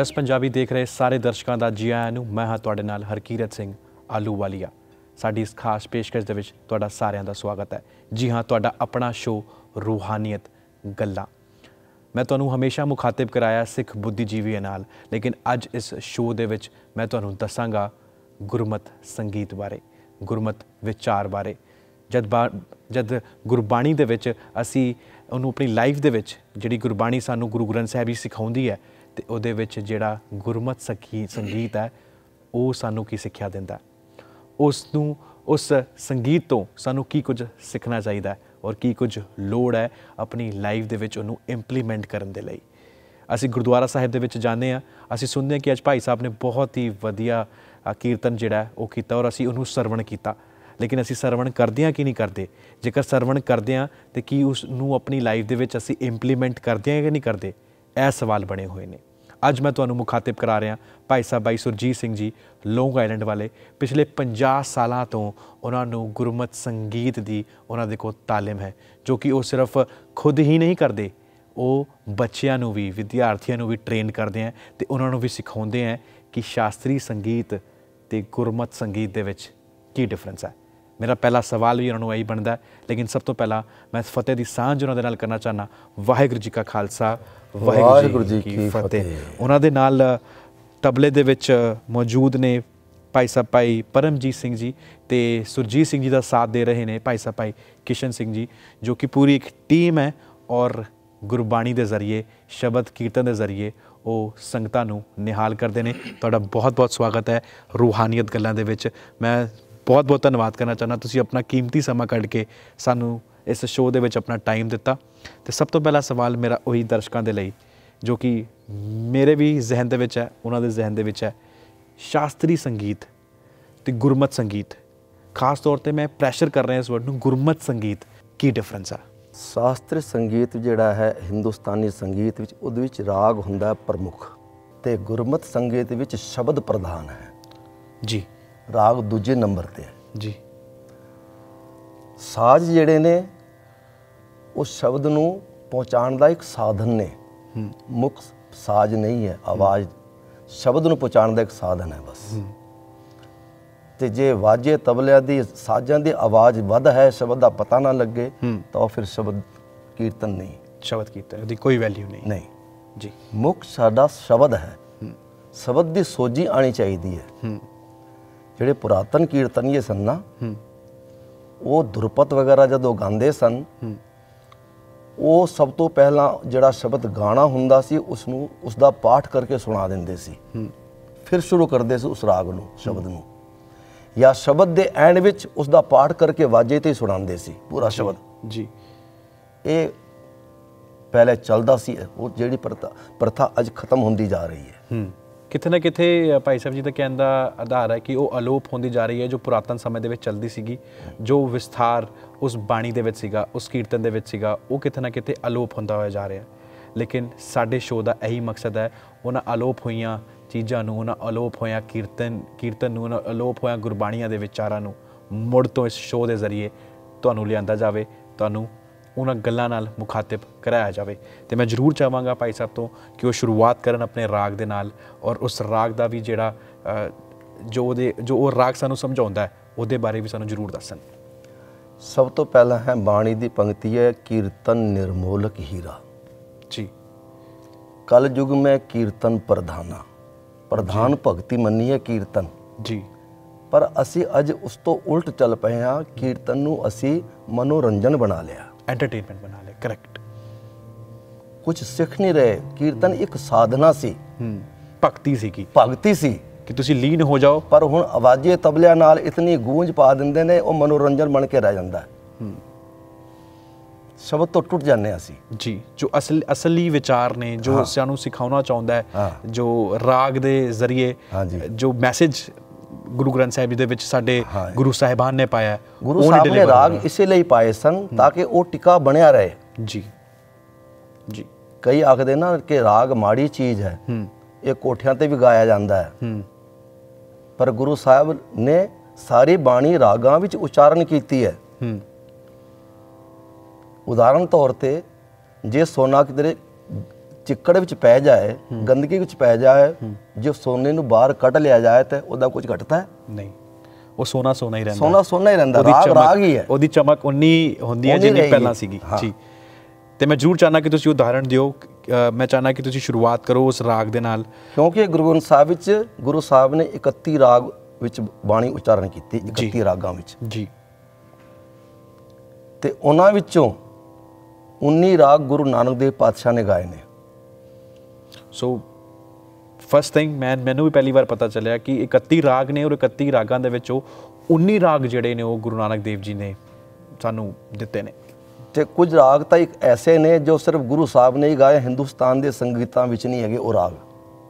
जस पंजाबी देख रहे सारे दर्शकों का जी आयां नूं। मैं हाँ तुहाडे नाल हरकीरत सिंह आलूवालिया। साडी इस खास पेशकश दे विच तुहाडा सारिआं दा स्वागत है। जी हाँ, तुहाडा अपना शो रूहानीयत गल्लां। मैं तुहानूं हमेशा मुखातिब कराया सिख बुद्धिजीवियों नाल, लेकिन अज इस शो दे विच मैं तुहानूं दसांगा गुरमत संगीत बारे, गुरमत विचार बारे। जद गुरबाणी दे विच असीं ਉਹਨੂੰ अपनी लाइफ दे विच जिहड़ी गुरबाणी सानूं गुरु ग्रंथ साहिब जी सिखाउंदी है ते ਉਹਦੇ ਵਿੱਚ ਜਿਹੜਾ ਗੁਰਮਤ ਸੰਗੀਤ ਹੈ ਉਹ ਸਾਨੂੰ ਕੀ ਸਿੱਖਿਆ ਦਿੰਦਾ, ਉਸ ਨੂੰ ਉਸ ਸੰਗੀਤ ਤੋਂ ਸਾਨੂੰ ਕੀ ਕੁਝ ਸਿੱਖਣਾ ਚਾਹੀਦਾ ਔਰ ਕੀ ਕੁਝ ਲੋੜ ਹੈ ਆਪਣੀ ਲਾਈਫ ਦੇ ਵਿੱਚ ਉਹਨੂੰ ਇੰਪਲੀਮੈਂਟ ਕਰਨ ਦੇ ਲਈ। ਅਸੀਂ ਗੁਰਦੁਆਰਾ ਸਾਹਿਬ ਦੇ ਵਿੱਚ ਜਾਂਦੇ ਹਾਂ, ਅਸੀਂ ਸੁਣਦੇ ਹਾਂ ਕਿ ਅੱਜ ਭਾਈ ਸਾਹਿਬ ਨੇ ਬਹੁਤ ਹੀ ਵਧੀਆ ਕੀਰਤਨ ਜਿਹੜਾ ਉਹ ਕੀਤਾ ਔਰ ਅਸੀਂ ਉਹਨੂੰ ਸਰਵਣ ਕੀਤਾ। लेकिन असी सरवण करते हैं कि नहीं करते? जेकर सरवण करते हैं तो की उसनूं अपनी लाइफ दे विच असी इंप्लीमेंट करते हैं कि नहीं करते? यह सवाल बने हुए हैं। अज मैं तुहानूं मुखातिब करा रहा भाई साहब भाई सुरजीत सिंह जी लॉन्ग आइलैंड वाले। पिछले 50 सालों तो उन्होंने गुरमत संगीत की उन्होंने कोल तालीम है, जो कि वो सिर्फ खुद ही नहीं करते, वो बच्चों नूं भी विद्यार्थियों नूं भी ट्रेन करते हैं तो उन्होंने भी सिखाते हैं कि शास्त्री संगीत ते गुरमत संगीत दे विच की डिफरेंस है। मेरा पहला सवाल भी उन्होंने यही बनता है, लेकिन सब तो पहला मैं फतेह की सांझ उन्होंने नाल करना चाहना। वाहिगुरू जी का खालसा वाहिगुरू जी की फतेह। उन्होंने नाल तबले दे विच मौजूद ने भाई साहब भाई परमजीत सिंह जी ते सुरजीत सिंह जी का साथ दे रहे हैं भाई साहब भाई किशन सिंह जी, जो कि पूरी एक टीम है और गुरबाणी के जरिए शब्द कीर्तन के जरिए वो संगतां नूं निहाल करते हैं। तुहाडा बहुत बहुत स्वागत है रूहानीयत गल्लां दे विच। मैं बहुत बहुत धन्यवाद करना चाहना, तुसीं अपना कीमती समा कढ के सानू इस शो दे विच अपना टाइम दिता। तो सब तो पहला सवाल मेरा उही दर्शकों के लिए जो कि मेरे भी जहन दे विच है, उन्हां दे जहन दे विच है, शास्त्री संगीत ते गुरमत संगीत। खास तौर पर मैं प्रैशर कर रहा इस वर्ड नूं, गुरमत संगीत की डिफरेंस है? शास्त्री संगीत जिहड़ा है हिंदुस्तानी संगीत विच उहदे विच राग हुंदा प्रमुख ते गुरमत संगीत विच शब्द प्रधान है जी, राग दूजे नंबर ते है जी। साज जिहड़े ने उस शब्द नूं पहुँचाउण दा एक साधन ने, मुख साज नहीं है, आवाज़ शब्द नूं पहुँचाउण दा एक साधन है बस। ते जे वाजे तबलियां दी साजां दी आवाज़ वध है, शब्द दा पता ना लगे तो फिर शब्द कीर्तन नहीं, शब्द कीर्तन दी कोई वैल्यू नहीं जी। मुख साडा शब्द है, शब्द दी सोझी आनी चाहिदी है। ਜਿਹੜੇ ਪੁਰਾਤਨ ਕੀਰਤਨੀਏ ਸਨ ਨਾ, ਉਹ ਧੁਰਪਤ ਵਗੈਰਾ ਜਦੋਂ ਗਾਉਂਦੇ ਸਨ, ਉਹ ਸਭ ਤੋਂ ਪਹਿਲਾਂ ਜਿਹੜਾ ਸ਼ਬਦ ਗਾਣਾ ਹੁੰਦਾ ਸੀ ਉਸਨੂੰ ਉਸ ਦਾ ਪਾਠ ਕਰਕੇ ਸੁਣਾ ਦਿੰਦੇ ਸੀ, ਫਿਰ ਸ਼ੁਰੂ ਕਰਦੇ ਸੀ ਉਸ ਰਾਗ ਨੂੰ, ਸ਼ਬਦ ਨੂੰ, ਜਾਂ ਸ਼ਬਦ ਦੇ ਐਂਡ ਵਿੱਚ ਉਸ ਦਾ ਪਾਠ ਕਰਕੇ ਵਾਜੇ ਤੇ ਸੁਣਾਉਂਦੇ ਸੀ ਪੂਰਾ ਸ਼ਬਦ ਜੀ। ਇਹ ਪਹਿਲੇ ਚੱਲਦਾ ਸੀ, ਉਹ ਜਿਹੜੀ ਪ੍ਰਥਾ ਅੱਜ ਖਤਮ ਹੁੰਦੀ ਜਾ ਰਹੀ ਹੈ। किते ना किते भाई साहब जी का कहने का आधार है कि वो अलोप होती जा रही है, जो पुरातन समय के चलती सी, जो विस्तार उस बाणी के सीगा, उस कीर्तन के सीगा, वो किते ना किते अलोप होता हुआ जा रहा है। लेकिन साडे शो का यही मकसद है उन्होंने अलोप हुई चीज़ों, उन्होंने अलोप होया कीर्तन उन्होंने अलोप होया गुरबाणियां दे विचारां नूं मुड़ तो इस शो के जरिए तुहानूं लिआंदा जावे, तुहानूं उन्हां गल्लां नाल मुखातिब कराया जाए। तो मैं जरूर चाहांगा भाई साहब तो कि वो शुरुआत करन अपने राग दे नाल, और उस राग का भी जिहड़ा जो वो राग सानूं समझाउंदा है उहदे बारे भी सानूं जरूर दस्सन। सब तो पहला है बाणी दी पंक्ति है, कीर्तन निर्मोलक हीरा जी। कल युग में कीर्तन प्रधान भगती मन्नी है कीर्तन जी, पर असी अज उस तो उल्ट चल पे हाँ, कीर्तन नूं असी मनोरंजन बना लिया, एंटरटेनमेंट बना लिया। करेक्ट, कुछ सीख नहीं रहे। कीर्तन एक साधना सी, भगती सी कि तुसी लीन हो जाओ, पर हुण आवाजे तबलियां नाल इतनी गूंज पा दिंदे ने, वो मनोरंजन बन के रह जांदा है। शब्द तो टुट जाने असी जी, जो असली विचार ने, जो सानू सिखाना चाहुंदा है, जो राग दे जरिए जो मैसेज गुरु ग्रंथ साहिब जी दे विच साडे गुरु साहिबान ने पाया, गुरु साहब ने राग इसे लिए पाए सन ताकि वो टिका बनया रहे जी जी। कई आखदे ना कि राग माड़ी चीज़ है, ये कोठियां ते भी गाया जाता है, पर गुरु साहब ने सारी बाणी रागां विच उच्चारण कीती है। उदाहरण तौर ते जे सोना किधरे ਚਿੱਕੜ ਵਿੱਚ ਪੈ ਜਾਏ, ਗੰਦਗੀ ਵਿੱਚ ਪੈ ਜਾਏ, ਜੇ ਸੋਨੇ ਨੂੰ ਬਾਹਰ ਕੱਢ ਲਿਆ ਜਾਏ ਤਾਂ ਉਹਦਾ ਕੁਝ ਘਟਦਾ ਹੈ ਨਹੀਂ, ਉਹ ਸੋਨਾ ਸੋਨਾ ਹੀ ਰਹਿੰਦਾ, ਸੋਨਾ ਸੋਨਾ ਹੀ ਰਹਿੰਦਾ, ਰਾਗ ਹੀ ਹੈ, ਉਹਦੀ ਚਮਕ ਉਨੀ ਹੁੰਦੀ ਹੈ ਜਿੰਨੀ ਪਹਿਲਾਂ ਸੀਗੀ ਜੀ। ਤੇ ਮੈਂ ਜ਼ਰੂਰ ਚਾਹੁੰਦਾ ਕਿ ਤੁਸੀਂ ਉਦਾਹਰਣ ਦਿਓ, ਮੈਂ ਚਾਹੁੰਦਾ ਕਿ ਤੁਸੀਂ ਸ਼ੁਰੂਆਤ ਕਰੋ ਉਸ ਰਾਗ ਦੇ ਨਾਲ, ਕਿਉਂਕਿ ਗੁਰੂ ਗ੍ਰੰਥ ਸਾਹਿਬ ਵਿੱਚ ਗੁਰੂ ਸਾਹਿਬ ਨੇ 31 ਰਾਗ ਵਿੱਚ ਬਾਣੀ ਉਚਾਰਨ ਕੀਤੀ, 31 ਰਾਗਾਂ ਵਿੱਚ ਜੀ, ਤੇ ਉਹਨਾਂ ਵਿੱਚੋਂ 19 ਰਾਗ ਗੁਰੂ ਨਾਨਕ ਦੇਵ ਪਾਤਸ਼ਾਹ ਨੇ ਗਾਏ ਨੇ। ਸੋ ਫਸਟ ਥਿੰਗ ਮੈਨੂੰ ਵੀ ਪਹਿਲੀ ਵਾਰ ਪਤਾ ਚੱਲਿਆ ਕਿ 31 ਰਾਗ ਨੇ, ਔਰ 31 ਰਾਗਾਂ ਦੇ ਵਿੱਚੋਂ 19 ਰਾਗ ਜਿਹੜੇ ਨੇ ਉਹ ਗੁਰੂ ਨਾਨਕ ਦੇਵ ਜੀ ਨੇ ਸਾਨੂੰ ਦਿੱਤੇ ਨੇ। ਤੇ ਕੁਝ ਰਾਗ ਤਾਂ ਇੱਕ ਐਸੇ ਨੇ ਜੋ ਸਿਰਫ ਗੁਰੂ ਸਾਹਿਬ ਨੇ ਹੀ ਗਾਏ, ਹਿੰਦੁਸਤਾਨ ਦੇ ਸੰਗੀਤਾਂ ਵਿੱਚ ਨਹੀਂ ਹੈਗੇ ਉਹ ਰਾਗ।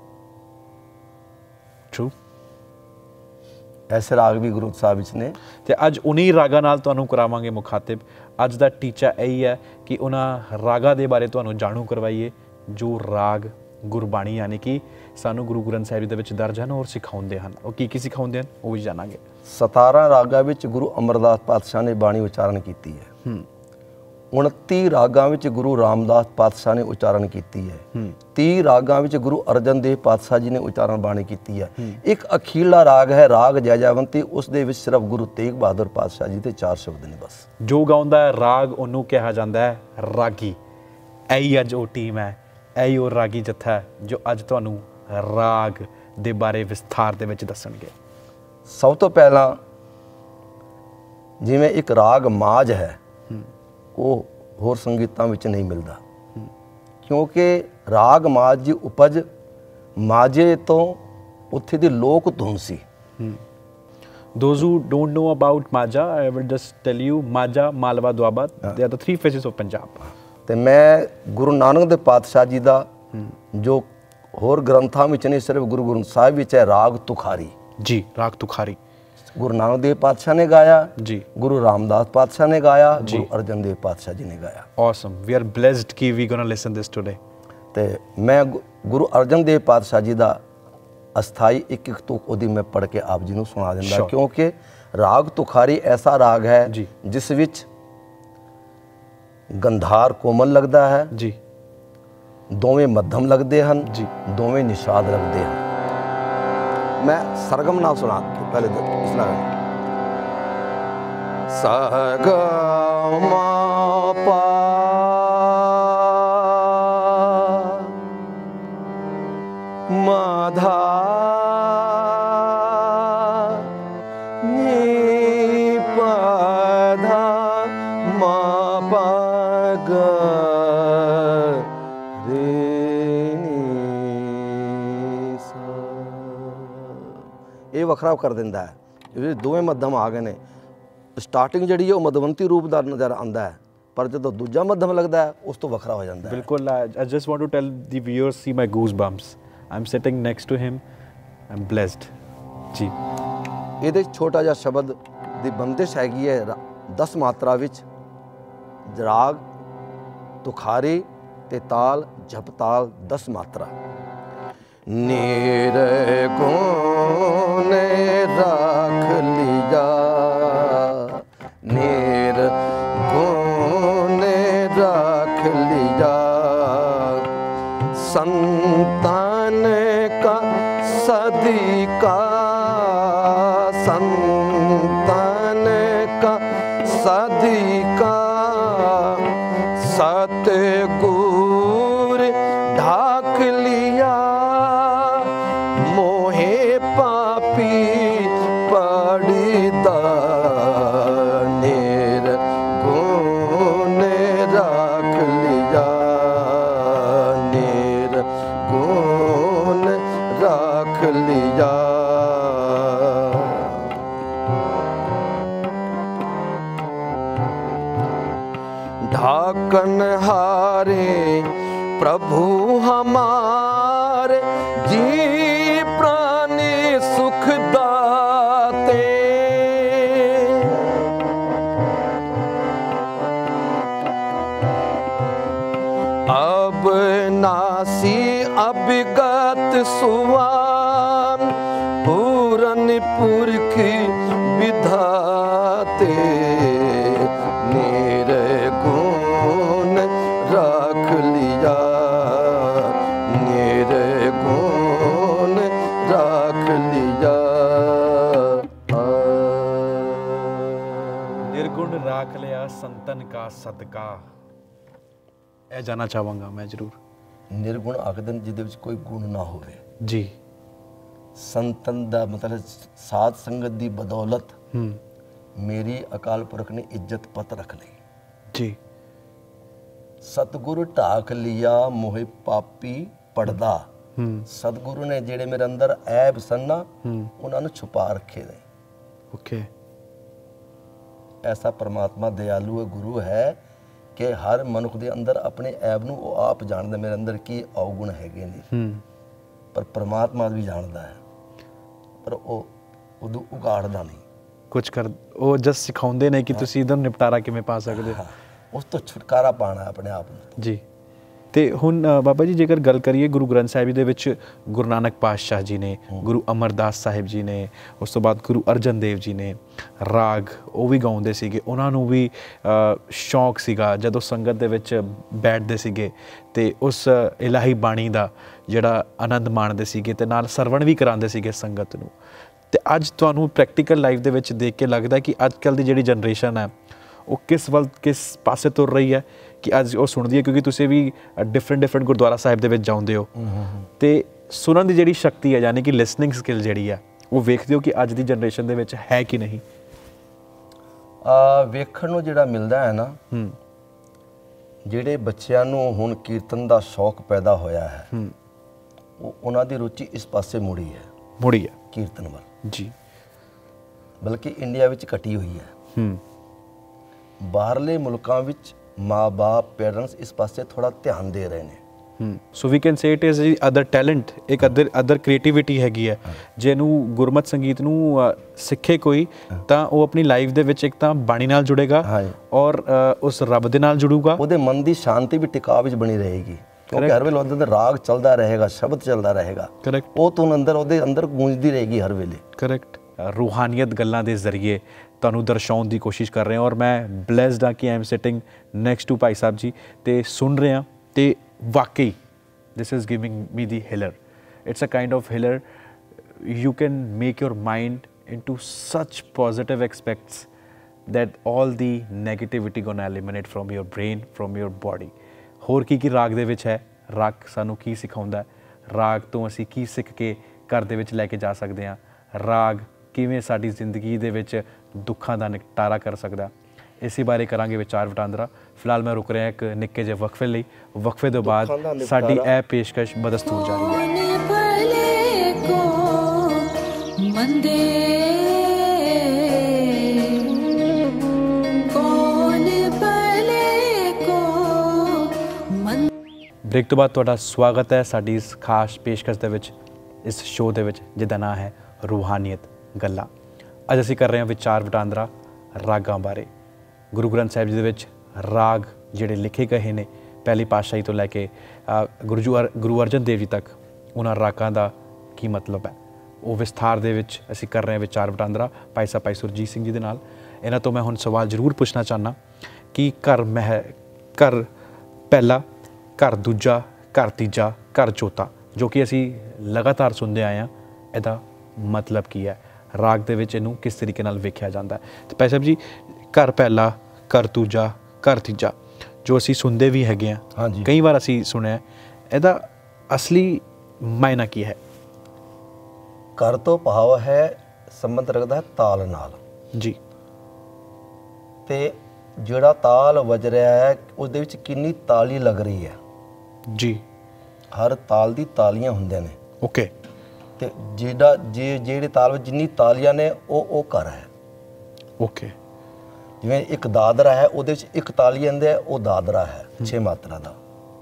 ਟਰੂ, ਐਸੇ ਰਾਗ ਵੀ ਗੁਰੂ ਸਾਹਿਬ ਵਿੱਚ ਨੇ। ਤੇ ਅੱਜ 19 ਰਾਗਾਂ ਨਾਲ ਤੁਹਾਨੂੰ ਕਰਾਵਾਂਗੇ ਮੁਖਾਤਿਬ। ਅੱਜ ਦਾ ਟੀਚਾ ਇਹੀ ਹੈ ਕਿ ਉਹਨਾਂ ਰਾਗਾਂ ਦੇ ਬਾਰੇ ਤੁਹਾਨੂੰ ਜਾਣੂ ਕਰਵਾਈਏ ਜੋ ਰਾਗ ਗੁਰਬਾਣੀ ਯਾਨੀ ਕਿ ਸਾਨੂੰ ਗੁਰੂ ਗ੍ਰੰਥ ਸਾਹਿਬ ਦੇ ਵਿੱਚ ਦਰਜ ਹਨ ਔਰ ਸਿਖਾਉਂਦੇ ਹਨ। ਉਹ ਕੀ ਸਿਖਾਉਂਦੇ ਹਨ ਉਹ ਵੀ ਜਾਣਾਂਗੇ। 17 ਰਾਗਾਂ ਵਿੱਚ ਗੁਰੂ ਅਮਰਦਾਸ ਪਾਤਸ਼ਾਹ ਨੇ ਬਾਣੀ ਉਚਾਰਨ ਕੀਤੀ ਹੈ। 29 ਰਾਗਾਂ ਵਿੱਚ ਗੁਰੂ ਰਾਮਦਾਸ ਪਾਤਸ਼ਾਹ ਨੇ ਉਚਾਰਨ ਕੀਤੀ ਹੈ। 30 ਰਾਗਾਂ ਵਿੱਚ ਗੁਰੂ ਅਰਜਨ ਦੇਵ ਪਾਤਸ਼ਾਹ ਜੀ ਨੇ ਉਚਾਰਨ ਬਾਣੀ ਕੀਤੀ ਹੈ। ਇੱਕ ਅਖੀਰਲਾ ਰਾਗ ਹੈ ਰਾਗ ਜੈਜਾਵੰਤੀ, ਉਸ ਦੇ ਵਿੱਚ ਸਿਰਫ ਗੁਰੂ ਤੇਗ ਬਹਾਦਰ ਪਾਤਸ਼ਾਹ ਜੀ ਦੇ 4 ਸ਼ਬਦ ਨੇ ਬਸ। ਜੋ ਗਾਉਂਦਾ ਹੈ ਰਾਗ ਉਹਨੂੰ ਕਿਹਾ ਜਾਂਦਾ ਹੈ ਰਾਗੀ। ਇਹੀ ਅੱਜ ਉਹ ਟੀਮ ਹੈ, ਇਹੀ ਉਹ ਰਾਗੀ ਜੱਥਾ ਹੈ ਜੋ ਅੱਜ ਤੁਹਾਨੂੰ ਰਾਗ ਦੇ ਬਾਰੇ ਵਿਸਥਾਰ ਦੇ ਵਿੱਚ ਦੱਸਣਗੇ। ਸਭ ਤੋਂ ਪਹਿਲਾਂ ਜਿਵੇਂ ਇੱਕ ਰਾਗ ਮਾਝ ਹੈ, ਉਹ ਹੋਰ ਸੰਗੀਤਾਂ ਵਿੱਚ ਨਹੀਂ ਮਿਲਦਾ, ਕਿਉਂਕਿ ਰਾਗ ਮਾਝ ਦੀ ਉਪਜ ਮਾਝੇ ਤੋਂ ਉੱਥੇ ਦੀ ਲੋਕ ਧੁਨ ਸੀ। Those who don't know about Majha, I will just tell you, Majha, Malwa, Doaba, they are the 3 faces of Punjab. ਤੇ ਮੈਂ ਗੁਰੂ ਨਾਨਕ ਦੇ ਪਾਤਸ਼ਾਹ ਜੀ ਦਾ ਜੋ ਹੋਰ ਗ੍ਰੰਥਾਂ ਵਿੱਚ ਨਹੀਂ, ਸਿਰਫ ਗੁਰੂ ਗ੍ਰੰਥ ਸਾਹਿਬ ਵਿੱਚ ਹੈ ਰਾਗ ਤੁਖਾਰੀ ਜੀ, ਰਾਗ ਤੁਖਾਰੀ ਗੁਰੂ ਨਾਨਕ ਦੇਵ ਪਾਤਸ਼ਾਹ ਨੇ ਗਾਇਆ ਜੀ, ਗੁਰੂ ਰਾਮਦਾਸ ਪਾਤਸ਼ਾਹ ਨੇ ਗਾਇਆ, ਗੁਰੂ ਅਰਜਨ ਦੇਵ ਪਾਤਸ਼ਾਹ ਜੀ ਨੇ ਗਾਇਆ। Awesome, we are blessed ਕਿ we gonna listen this today। ਤੇ ਮੈਂ ਗੁਰੂ ਅਰਜਨ ਦੇਵ ਪਾਤਸ਼ਾਹ ਜੀ ਦਾ ਅਸਥਾਈ ਇੱਕ ਇੱਕ ਤੁਕ ਉਹਦੀ ਮੈਂ ਪੜ੍ਹ ਕੇ ਆਪ ਜੀ ਨੂੰ ਸੁਣਾ ਦਿੰਦਾ, ਕਿਉਂਕਿ ਰਾਗ ਤੁਖਾਰੀ ਐਸਾ ਰਾਗ ਹੈ ਜਿਸ ਵਿੱਚ ਗੰਧਾਰ ਕੋਮਲ ਲੱਗਦਾ ਹੈ ਜੀ, ਦੋਵੇਂ ਮੱਧਮ ਲੱਗਦੇ ਹਨ ਜੀ, ਦੋਵੇਂ ਨਿਸ਼ਾਦ ਲੱਗਦੇ ਹਨ। ਮੈਂ ਸਰਗਮ ਨਾਲ ਸੁਣਾ ਪਹਿਲੇ ਇਸ ਨਾਲ ਸਗਮ ਪਾ ਮਾਧਾ ਨੀ ਪਧਾ ਮਾ ਪਗ ਰੇ ਨੀ ਸਾ। ਇਹ ਵੱਖਰਾ ਕਰ ਦਿੰਦਾ ਹੈ, ਜਿਹੜੇ ਦੋਵੇਂ ਮੱਧਮ ਆ ਗਏ ਨੇ। ਸਟਾਰਟਿੰਗ ਜਿਹੜੀ ਹੈ ਉਹ ਮਧਵੰਤੀ ਰੂਪ ਦਾ ਨਜ਼ਰ ਆਉਂਦਾ ਹੈ, ਪਰ ਜਦੋਂ ਦੂਜਾ ਮੱਧਮ ਲੱਗਦਾ ਹੈ ਉਸ ਤੋਂ ਵੱਖਰਾ ਹੋ ਜਾਂਦਾ ਹੈ। ਬਿਲਕੁਲ। I just want to tell the viewers, see my goosebumps, I'm sitting next to him, I'm blessed ਜੀ। ਇਹਦੇ ਛੋਟਾ ਜਿਹਾ ਸ਼ਬਦ ਦੀ ਬੰਦਿਸ਼ ਹੈਗੀ ਹੈ 10 ਮਾਤਰਾ ਵਿੱਚ, ਰਾਗ ਤੁਖਾਰੀ ਤੇ ਤਾਲ ਜਪਤਾਲ 10 ਮਾਤਰਾ। ਨੀਰ ਕੋਨੇ ਰੱਖ ਲਿਆ, ਨੀਰ ਕੋਨੇ ਰੱਖ ਲਿਆ, संतान का सदी का, संतान का सदी का, सतगुर ढाक लिया, मोहे पापी पड़ीदा, नेर गुण रख लिया, गुण रख लिया। ढाकन हारे प्रभु हमारे, जी प्राणी सुख दाते, अब नासी अभिगत सुवान, पूरन पुरखी विधाते, नीर गुण रख लिया, निर्गुण राख लिया संतन का सदका। ਇਹ ਜਾਣਾ ਚਾਹਾਂਗਾ ਮੈਂ ਜ਼ਰੂਰ। ਨਿਰਗੁਣ ਆਖਦੇ ਨੇ ਜਿਹਦੇ ਵਿੱਚ ਕੋਈ ਗੁਣ ਨਾ ਹੋਵੇ ਜੀ। ਸੰਤਨ ਦਾ ਮਤਲਬ ਸਾਧ ਸੰਗਤ ਦੀ ਬਦੌਲਤ ਮੇਰੀ ਅਕਾਲ ਪੁਰਖ ਨੇ ਇੱਜ਼ਤ ਪਤ ਰੱਖ ਲਈ ਜੀ। ਸਤਿਗੁਰੂ ਢਾਕ ਲਿਆ ਮੋਹਿ ਪਾਪੀ ਪੜਦਾ। ਸਤਿਗੁਰੂ ਨੇ ਜਿਹੜੇ ਮੇਰੇ ਅੰਦਰ ਐਬ ਸਨ ਨਾ ਉਹਨਾਂ ਨੂੰ ਛੁਪਾ ਰੱਖੇ ਨੇ। ਓਕੇ। ਐਸਾ ਪਰਮਾਤਮਾ ਦਿਆਲੂ ਹੈ, ਗੁਰੂ ਹੈ ਕਿ ਹਰ ਮਨੁੱਖ ਦੇ ਅੰਦਰ ਆਪਣੇ ਐਬ ਨੂੰ ਉਹ ਆਪ ਜਾਣਦਾ, ਮੇਰੇ ਅੰਦਰ ਕੀ ਔਗੁਣ ਹੈਗੇ ਨੇ। ਪਰ ਪਰਮਾਤਮਾ ਵੀ ਜਾਣਦਾ ਹੈ, ਪਰ ਉਹ ਉਦੋਂ ਉਗਾੜਦਾ ਨਹੀਂ ਕੁਝ ਕਰ। ਉਹ ਜਸ ਸਿਖਾਉਂਦੇ ਨੇ ਕਿ ਤੁਸੀਂ ਇਹਦਾ ਨਿਪਟਾਰਾ ਕਿਵੇਂ ਪਾ ਸਕਦੇ ਹੋ। ਉਸ ਤੋਂ ਛੁਟਕਾਰਾ ਪਾਣਾ ਆਪਣੇ ਆਪ ਨੂੰ ਜੀ। ਤੇ ਹੁਣ ਬਾਬਾ ਜੀ ਜੇਕਰ ਗੱਲ ਕਰੀਏ ਗੁਰੂ ਗ੍ਰੰਥ ਸਾਹਿਬ ਜੀ ਦੇ ਵਿੱਚ ਗੁਰੂ ਨਾਨਕ ਪਾਤਸ਼ਾਹ ਜੀ ਨੇ, ਗੁਰੂ ਅਮਰਦਾਸ ਸਾਹਿਬ ਜੀ ਨੇ, ਉਸ ਤੋਂ ਬਾਅਦ ਗੁਰੂ ਅਰਜਨ ਦੇਵ ਜੀ ਨੇ ਰਾਗ ਉਹ ਵੀ ਗਾਉਂਦੇ ਸੀਗੇ। ਉਹਨਾਂ ਨੂੰ ਵੀ ਸ਼ੌਂਕ ਸੀਗਾ ਜਦੋਂ ਸੰਗਤ ਦੇ ਵਿੱਚ ਬੈਠਦੇ ਸੀਗੇ ਤੇ ਉਸ ਇਲਾਹੀ ਬਾਣੀ ਦਾ ਜਿਹੜਾ ਆਨੰਦ ਮਾਣਦੇ ਸੀਗੇ ਤੇ ਨਾਲ ਸਰਵਣ ਵੀ ਕਰਾਉਂਦੇ ਸੀਗੇ ਸੰਗਤ ਨੂੰ। ਤੇ ਅੱਜ ਤੁਹਾਨੂੰ ਪ੍ਰੈਕਟੀਕਲ ਲਾਈਫ ਦੇ ਵਿੱਚ ਦੇਖ ਕੇ ਲੱਗਦਾ ਕਿ ਅੱਜ ਕੱਲ੍ਹ ਦੀ ਜਿਹੜੀ ਜਨਰੇਸ਼ਨ ਹੈ ਉਹ ਕਿਸ ਪਾਸੇ ਤੁਰ ਰਹੀ ਹੈ ਕਿ ਅੱਜ ਉਹ ਸੁਣਦੀ ਹੈ, ਕਿਉਂਕਿ ਤੁਸੀਂ ਵੀ ਡਿਫਰੈਂਟ ਗੁਰਦੁਆਰਾ ਸਾਹਿਬ ਦੇ ਵਿੱਚ ਜਾਂਦੇ ਹੋ ਤੇ ਸੁਣਨ ਦੀ ਜਿਹੜੀ ਸ਼ਕਤੀ ਹੈ ਯਾਨੀ ਕਿ ਲਿਸਨਿੰਗ ਸਕਿੱਲ ਜਿਹੜੀ ਹੈ ਉਹ ਵੇਖਦੇ ਹੋ ਕਿ ਅੱਜ ਦੀ ਜਨਰੇਸ਼ਨ ਦੇ ਵਿੱਚ ਹੈ ਕਿ ਨਹੀਂ? ਵੇਖਣ ਨੂੰ ਜਿਹੜਾ ਮਿਲਦਾ ਹੈ ਨਾ, ਜਿਹੜੇ ਬੱਚਿਆਂ ਨੂੰ ਹੁਣ ਕੀਰਤਨ ਦਾ ਸ਼ੌਕ ਪੈਦਾ ਹੋਇਆ ਹੈ ਉਹਨਾਂ ਦੀ ਰੁਚੀ ਇਸ ਪਾਸੇ ਮੁੜੀ ਹੈ ਕੀਰਤਨ ਵੱਲ ਜੀ। ਬਲਕਿ ਇੰਡੀਆ ਵਿੱਚ ਘਟੀ ਹੋਈ ਹੈ। ਬਾਹਰਲੇ ਮੁਲਕਾਂ ਵਿੱਚ ਮਾਂ-ਬਾਪ ਪੇਰੈਂਟਸ ਇਸ ਪਾਸੇ ਥੋੜਾ ਧਿਆਨ ਦੇ ਰਹੇ ਨੇ। So we can say it is other talent, ਇੱਕ ਅਦਰ ਕ੍ਰੀਏਟੀਵਿਟੀ ਹੈਗੀ ਹੈ ਜਿਹਨੂੰ ਗੁਰਮਤਿ ਸੰਗੀਤ ਨੂੰ ਸਿੱਖੇ ਕੋਈ ਤਾਂ ਉਹ ਆਪਣੀ ਲਾਈਫ ਦੇ ਵਿੱਚ ਇੱਕ ਤਾਂ ਬਾਣੀ ਨਾਲ ਜੁੜੇਗਾ ਔਰ ਉਸ ਰੱਬ ਦੇ ਨਾਲ ਜੁੜੂਗਾ। ਉਹਦੇ ਮਨ ਦੀ ਸ਼ਾਂਤੀ ਵੀ ਟਿਕਾਅ ਵਿੱਚ ਬਣੀ ਰਹੇਗੀ ਕਿਉਂਕਿ ਹਰ ਵੇਲੇ ਉਹਦੇ ਅੰਦਰ ਰਾਗ ਚੱਲਦਾ ਰਹੇਗਾ, ਸ਼ਬਦ ਚੱਲਦਾ ਰਹੇਗਾ। ਕਰੈਕਟ। ਉਹ ਤੋਂ ਉਹਦੇ ਅੰਦਰ ਗੂੰਜਦੀ ਰਹੇਗੀ ਹਰ ਵੇਲੇ। ਕਰੈਕਟ। ਰੂਹਾਨੀਅਤ ਗੱਲਾਂ ਦੇ ਜ਼ਰੀਏ ਤੁਹਾਨੂੰ ਦਰਸਾਉਣ ਦੀ ਕੋਸ਼ਿਸ਼ ਕਰ ਰਹੇ ਹਾਂ ਔਰ ਮੈਂ ਬਲੈਸਡ ਹਾਂ ਕਿ I am sitting next to ਭਾਈ ਸਾਹਿਬ ਜੀ ਤੇ ਸੁਣ ਰਹੇ ਹਾਂ ਤੇ ਵਾਕਈ this is giving me the healer. It's a kind of healer. You can make your mind into such positive aspects that all the negativity gonna eliminate from your brain, from your body। ਹੋਰ ਕੀ ਰਾਗ ਦੇ ਵਿੱਚ ਹੈ, ਰਾਗ ਸਾਨੂੰ ਕੀ ਸਿਖਾਉਂਦਾ, ਰਾਗ ਤੋਂ ਅਸੀਂ ਕੀ ਸਿੱਖ ਕੇ ਘਰ ਦੇ ਵਿੱਚ ਲੈ ਕੇ ਜਾ ਸਕਦੇ ਹਾਂ, ਰਾਗ ਕਿਵੇਂ ਸਾਡੀ ਜ਼ਿੰਦਗੀ ਦੇ ਵਿੱਚ ਦੁੱਖਾਂ ਦਾ ਨਿਪਟਾਰਾ ਕਰ ਸਕਦਾ, ਇਸੇ ਬਾਰੇ ਕਰਾਂਗੇ ਵਿਚਾਰ ਵਟਾਂਦਰਾ। ਫਿਲਹਾਲ ਮੈਂ ਰੁਕ ਰਿਹਾ ਇੱਕ ਨਿੱਕੇ ਜਿਹੇ ਵਕਫੇ ਲਈ। ਵਕਫੇ ਤੋਂ ਬਾਅਦ ਸਾਡੀ ਇਹ ਪੇਸ਼ਕਸ਼ ਬਦਸਤੂਰ ਜਾਰੀ ਹੈ। ਬ੍ਰੇਕ ਤੋਂ ਬਾਅਦ ਤੁਹਾਡਾ ਸਵਾਗਤ ਹੈ ਸਾਡੀ ਇਸ ਖਾਸ ਪੇਸ਼ਕਸ਼ ਦੇ ਵਿੱਚ, ਇਸ ਸ਼ੋਅ ਦੇ ਵਿੱਚ ਜਿਹਦਾ ਨਾਂ ਹੈ ਰੂਹਾਨੀਅਤ ਗੱਲਾਂ। ਅੱਜ ਅਸੀਂ ਕਰ ਰਹੇ ਹਾਂ ਵਿਚਾਰ ਵਟਾਂਦਰਾ ਰਾਗਾਂ ਬਾਰੇ। ਗੁਰੂ ਗ੍ਰੰਥ ਸਾਹਿਬ ਜੀ ਦੇ ਵਿੱਚ ਰਾਗ ਜਿਹੜੇ ਲਿਖੇ ਗਏ ਨੇ ਪਹਿਲੀ ਪਾਤਸ਼ਾਹੀ ਤੋਂ ਲੈ ਕੇ ਗੁਰੂ ਅਰਜਨ ਦੇਵ ਜੀ ਤੱਕ, ਉਹਨਾਂ ਰਾਗਾਂ ਦਾ ਕੀ ਮਤਲਬ ਹੈ ਉਹ ਵਿਸਥਾਰ ਦੇ ਵਿੱਚ ਅਸੀਂ ਕਰ ਰਹੇ ਹਾਂ ਵਿਚਾਰ ਵਟਾਂਦਰਾ ਭਾਈ ਸਾਹਿਬ ਭਾਈ ਸੁਰਜੀਤ ਸਿੰਘ ਜੀ ਦੇ ਨਾਲ। ਇਹਨਾਂ ਤੋਂ ਮੈਂ ਹੁਣ ਸਵਾਲ ਜ਼ਰੂਰ ਪੁੱਛਣਾ ਚਾਹੁੰਦਾ ਕਿ ਘਰ ਪਹਿਲਾ, ਘਰ ਦੂਜਾ, ਘਰ ਤੀਜਾ, ਘਰ ਚੌਥਾ, ਜੋ ਕਿ ਅਸੀਂ ਲਗਾਤਾਰ ਸੁਣਦੇ ਆਏ ਹਾਂ, ਇਹਦਾ ਮਤਲਬ ਕੀ ਹੈ? ਰਾਗ ਦੇ ਵਿੱਚ ਇਹਨੂੰ ਕਿਸ ਤਰੀਕੇ ਨਾਲ ਵੇਖਿਆ ਜਾਂਦਾ ਹੈ? ਤੇ ਭਾਈ ਸਾਹਿਬ ਜੀ, ਘਰ ਪਹਿਲਾ, ਘਰ ਦੂਜਾ, ਘਰ ਤੀਜਾ ਜੋ ਅਸੀਂ ਸੁਣਦੇ ਵੀ ਹੈਗੇ ਹਾਂ, ਕਈ ਵਾਰ ਅਸੀਂ ਸੁਣਿਆ, ਇਹਦਾ ਅਸਲੀ ਮਾਇਨਾ ਕੀ ਹੈ? ਘਰ ਤੋਂ ਭਾਵ ਹੈ ਸੰਬੰਧ ਰੱਖਦਾ ਹੈ ਤਾਲ ਨਾਲ ਜੀ। ਤੇ ਜਿਹੜਾ ਤਾਲ ਵੱਜ ਰਿਹਾ ਹੈ ਉਸ ਦੇ ਵਿੱਚ ਕਿੰਨੀ ਤਾਲੀ ਲੱਗ ਰਹੀ ਹੈ ਜੀ। ਹਰ ਤਾਲ ਦੀ ਤਾਲੀਆਂ ਹੁੰਦੇ ਨੇ। ਓਕੇ। ਤੇ ਜਿਹੜੇ ਤਾਲ ਵਿੱਚ ਜਿੰਨੀ ਤਾਲੀਆਂ ਨੇ ਉਹ ਘਰ ਹੈ। ਓਕੇ। ਜਿਵੇਂ ਇੱਕ ਦਾਦਰਾ ਹੈ ਉਹਦੇ ਵਿੱਚ ਇੱਕ ਤਾਲੀ ਆਉਂਦੀ ਹੈ, ਉਹ ਦਾਦਰਾ ਹੈ 6 ਮਾਤਰਾ ਦਾ।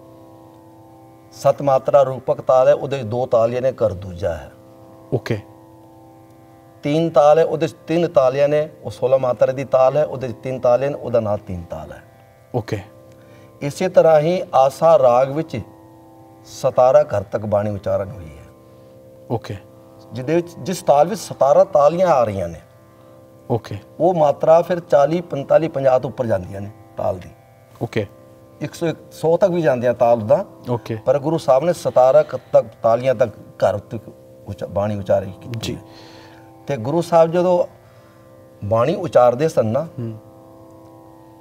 7 ਮਾਤਰਾ ਰੂਪਕ ਤਾਲ ਹੈ, ਉਹਦੇ ਵਿੱਚ 2 ਤਾਲੀਆਂ ਨੇ, ਘਰ ਦੂਜਾ ਹੈ। ਓਕੇ। 3 ਤਾਲ ਹੈ, ਉਹਦੇ 'ਚ 3 ਤਾਲੀਆਂ ਨੇ, ਉਹ 16 ਮਾਤਰਾ ਦੀ ਤਾਲ ਹੈ, ਉਹਦੇ 'ਚ 3 ਤਾਲੀਆਂ ਨੇ, ਉਹਦਾ ਨਾਂ 3 ਤਾਲ ਹੈ। ਓਕੇ। ਇਸੇ ਤਰ੍ਹਾਂ ਹੀ ਆਸਾ ਰਾਗ ਵਿੱਚ 17 ਘਰ ਤੱਕ ਬਾਣੀ ਉਚਾਰਨ ਹੋਈ ਹੈ। ਓਕੇ। ਜਿਹਦੇ ਵਿੱਚ ਜਿਸ ਤਾਲ ਵਿੱਚ 17 ਤਾਲੀਆਂ ਆ ਰਹੀਆਂ ਨੇ, ਓਕੇ, ਉਹ ਮਾਤਰਾ ਫਿਰ 40 45 50 ਤੋਂ ਉੱਪਰ ਜਾਂਦੀਆਂ ਨੇ ਤਾਲ ਦੀ। ਓਕੇ। 100 ਤੱਕ ਵੀ ਜਾਂਦੀਆਂ ਤਾਲ ਦਾ। ਓਕੇ। ਪਰ ਗੁਰੂ ਸਾਹਿਬ ਨੇ 17 ਤੱਕ ਤਾਲੀਆਂ ਤੱਕ ਘਰ ਤੱਕ ਬਾਣੀ ਉਚਾਰੀ ਜੀ। ਤੇ ਗੁਰੂ ਸਾਹਿਬ ਜਦੋਂ ਬਾਣੀ ਉਚਾਰਦੇ ਸਨ ਨਾ,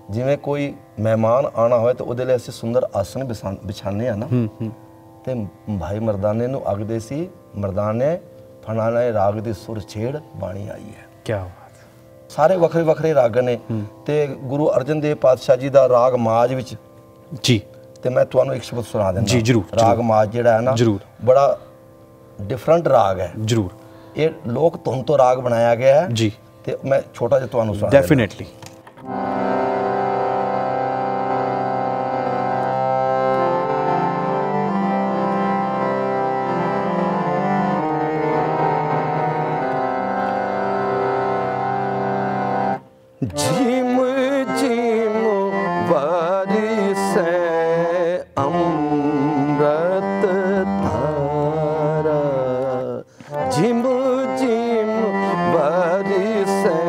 ਜਿਵੇਂ ਕੋਈ ਮਹਿਮਾਨ ਆਣਾ ਹੋਏ ਤਾਂ ਉਹਦੇ ਲਈ ਅਸੀਂ ਸੁੰਦਰ ਆਸਨ ਵਿਛਾਉਂਦੇ ਆ ਨਾ, ਤੇ ਭਾਈ ਮਰਦਾਨੇ ਨੂੰ ਆਖਦੇ ਸੀ, ਮਰਦਾਨੇ ਫਲਾਣੇ ਰਾਗ ਦੀ ਸੁਰ ਛੇੜ ਬਾਣੀ ਆਈ ਹੈ। ਕੀ ਬਾਤ। ਸਾਰੇ ਵੱਖਰੇ ਵੱਖਰੇ ਰਾਗ ਨੇ। ਤੇ ਗੁਰੂ ਅਰਜਨ ਦੇਵ ਪਾਤਸ਼ਾਹ ਜੀ ਦਾ ਰਾਗ ਮਾਝ ਵਿੱਚ ਜੀ, ਤੇ ਮੈਂ ਤੁਹਾਨੂੰ ਇੱਕ ਸ਼ਬਦ ਸੁਣਾ ਦਿੰਦਾ ਜੀ ਜ਼ਰੂਰ। ਰਾਗ ਮਾਝ ਜਿਹੜਾ ਹੈ ਨਾ, ਜ਼ਰੂਰ, ਬੜਾ ਡਿਫਰੈਂਟ ਰਾਗ ਹੈ। ਜ਼ਰੂਰ। ਇਹ ਲੋਕ ਧੁਨ ਤੋਂ ਰਾਗ ਬਣਾਇਆ ਗਿਆ ਹੈ ਜੀ, ਤੇ ਮੈਂ ਛੋਟਾ ਜਿਹਾ ਤੁਹਾਨੂੰ ਸੁਣਾ ਡੈਫੀਨੇਟਲੀ। झिम झिम बारिशे अमृत धारा, झिम झिम बारिशे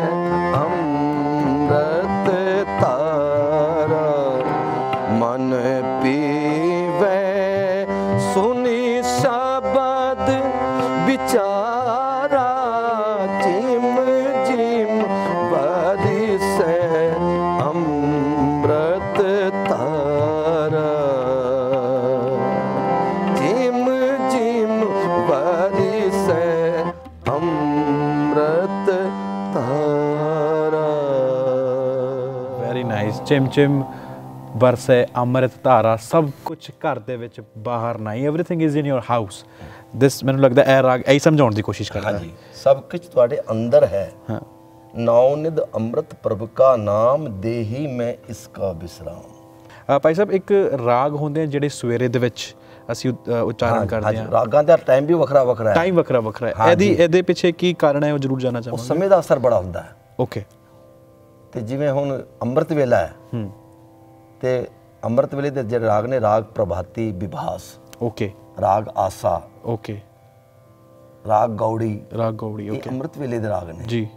अमृत धारा, मन पीवे सुनी शब्द विचारा, झिम झिम बारिशे अमृत धारा, झिम झिम बारिशे अमृत धारा। Very nice. ਚਿਮ ਚਿਮ ਵਰਸੇ ਅੰਮ੍ਰਿਤ ਧਾਰਾ, ਸਭ ਕੁਝ ਘਰ ਦੇ ਵਿੱਚ, ਬਾਹਰ ਨਹੀਂ। Everything is in your house. This ਮੈਨੂੰ ਲੱਗਦਾ ਇਹ ਰਾਗ ਇਹੀ ਸਮਝਾਉਣ ਦੀ ਕੋਸ਼ਿਸ਼ ਕਰਦਾ ਹੈ। ਹਾਂਜੀ, ਸਭ ਕੁਝ ਤੁਹਾਡੇ ਅੰਦਰ ਹੈ। ਹਾਂ। ਨਾਉ ਨਿਧ ਅੰਮ੍ਰਿਤ ਪ੍ਰਭ ਕਾ ਨਾਮ, ਦੇਹੀ ਮੈਂ ਇਸਕਾ ਵਿਸਰਾਮ। ਭਾਈ ਸਾਹਿਬ, ਇੱਕ ਰਾਗ ਹੁੰਦੇ ਆ ਜਿਹੜੇ ਸਵੇਰੇ ਦੇ ਵਿੱਚ ਅਸੀਂ ਉਚਾਰਨ ਕਰਦੇ ਹਾਂ। ਰਾਗਾਂ ਦਾ ਟਾਈਮ ਵੀ ਵੱਖਰਾ ਵੱਖਰਾ ਹੈ, ਟਾਈਮ ਵੱਖਰਾ ਵੱਖਰਾ ਹੈ। ਇਹਦੇ ਪਿੱਛੇ ਕੀ ਕਾਰਨ ਹੈ ਉਹ ਜ਼ਰੂਰ ਜਾਣਨਾ ਚਾਹਾਂਗਾ। ਉਸ ਸਮੇਂ ਦਾ ਅਸਰ ਬੜਾ ਹੁੰਦਾ ਹੈ। ਓਕੇ। ਤੇ ਜਿਵੇਂ ਹੁਣ ਅੰਮ੍ਰਿਤ ਵੇਲਾ ਹੈ, ਤੇ ਅੰਮ੍ਰਿਤ ਵੇਲੇ ਦੇ ਜਿਹੜੇ ਰਾਗ ਨੇ, ਰਾਗ ਪ੍ਰਭਾਤੀ, ਵਿਭਾਸ, ਓਕੇ, ਰਾਗ ਆਸਾ, ਓਕੇ, ਰਾਗ ਗੌੜੀ, ਰਾਗ ਗੌੜੀ, ਇਹ ਓਕੇ, ਅੰਮ੍ਰਿਤ ਵੇਲੇ ਦੇ ਰਾਗ ਨੇ ਜੀ।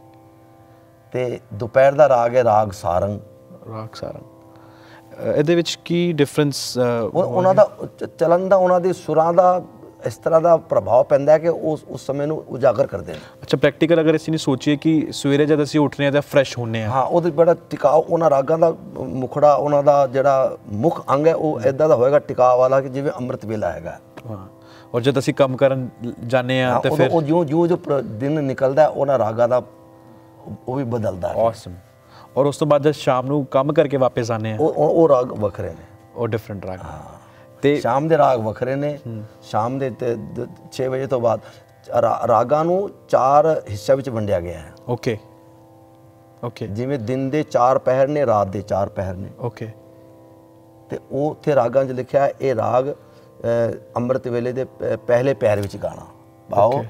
ਤੇ ਦੁਪਹਿਰ ਦਾ ਰਾਗ ਹੈ ਰਾਗ ਸਾਰੰਗ। ਰਾਗ ਸਾਰੰਗ, ਇਹਦੇ ਵਿੱਚ ਕੀ ਡਿਫਰੈਂਸ? ਉਹਨਾਂ ਦਾ ਚਲਨ ਦਾ, ਉਹਨਾਂ ਦੇ ਸੁਰਾਂ ਦਾ ਇਸ ਤਰ੍ਹਾਂ ਦਾ ਪ੍ਰਭਾਵ ਪੈਂਦਾ ਹੈ ਕਿ ਉਸ ਸਮੇਂ ਨੂੰ ਉਜਾਗਰ ਕਰਦੇ ਨੇ। ਅੱਛਾ, ਪ੍ਰੈਕਟੀਕਲ ਅਗਰ ਅਸੀਂ ਸੋਚੀਏ ਕਿ ਸਵੇਰੇ ਜਦ ਅਸੀਂ ਉੱਠਦੇ ਹਾਂ ਤਾਂ ਫਰੈਸ਼ ਹੁੰਦੇ ਹਾਂ। ਹਾਂ, ਉਹਦੇ ਬੜਾ ਟਿਕਾਅ, ਉਹਨਾਂ ਰਾਗਾਂ ਦਾ ਮੁਖੜਾ, ਉਹਨਾਂ ਦਾ ਜਿਹੜਾ ਮੁੱਖ ਅੰਗ ਹੈ ਉਹ ਇਦਾਂ ਦਾ ਹੋਏਗਾ ਟਿਕਾਅ ਵਾਲਾ ਕਿ ਜਿਵੇਂ ਅੰਮ੍ਰਿਤ ਵੇਲਾ ਹੈਗਾ। ਹਾਂ, ਔਰ ਜਦ ਅਸੀਂ ਕੰਮ ਕਰਨ ਜਾਂਦੇ ਹਾਂ ਤੇ ਫਿਰ ਉਹ ਜਿਉਂ ਜੋ ਦਿਨ ਨਿਕਲਦਾ ਉਹਨਾਂ ਰਾਗਾਂ ਦਾ ਉਹ ਵੀ ਬਦਲਦਾ ਹੈ। ਔਸਮ। ਔਰ ਉਸ ਤੋਂ ਬਾਅਦ ਜਦ ਸ਼ਾਮ ਨੂੰ ਕੰਮ ਕਰਕੇ ਵਾਪਸ ਆਉਂਦੇ ਹਾਂ, ਉਹ ਰਾਗ ਵੱਖਰੇ ਨੇ, ਉਹ ਡਿਫਰੈਂਟ ਰਾਗ। ਤੇ ਸ਼ਾਮ ਦੇ ਰਾਗ ਵੱਖਰੇ ਨੇ। ਸ਼ਾਮ ਦੇ 6 ਵਜੇ ਤੋਂ ਬਾਅਦ ਰਾਗਾਂ ਨੂੰ 4 ਹਿੱਸਿਆਂ ਵਿੱਚ ਵੰਡਿਆ ਗਿਆ ਹੈ। ਓਕੇ, ਓਕੇ, ਜਿਵੇਂ ਦਿਨ ਦੇ 4 ਪਹਿਰ ਨੇ, ਰਾਤ ਦੇ 4 ਪਹਿਰ ਨੇ। ਓਕੇ। ਤੇ ਉਹ ਉੱਥੇ ਰਾਗਾਂ 'ਚ ਲਿਖਿਆ ਹੈ ਇਹ ਰਾਗ ਅੰਮ੍ਰਿਤ ਵੇਲੇ ਦੇ ਪਹਿਲੇ ਪਹਿਰ ਵਿੱਚ ਗਾਣਾ ਭਾਵ